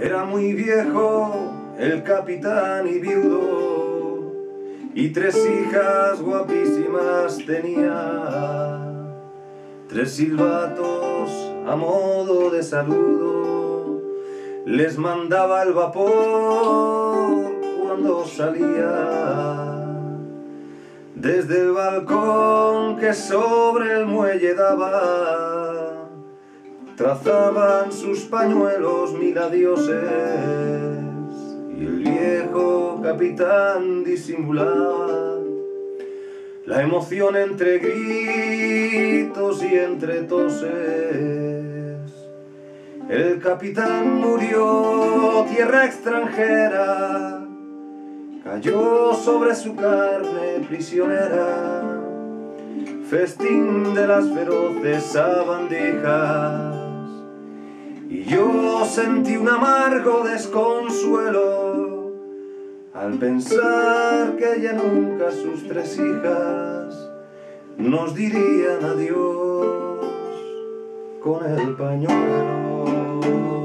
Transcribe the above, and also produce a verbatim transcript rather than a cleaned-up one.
Era muy viejo el capitán y viudo, y tres hijas guapísimas tenía. Tres silbatos a modo de saludo les mandaba el vapor cuando salía. Desde el balcón que sobre el muelle daba, trazaban sus pañuelos mil adioses, y el viejo capitán disimulaba la emoción entre gritos y entre toses. El capitán murió, tierra extranjera cayó sobre su carne prisionera, festín de las feroces sabandijas. Y yo sentí un amargo desconsuelo al pensar que ya nunca sus tres hijas nos dirían adiós con el pañuelo.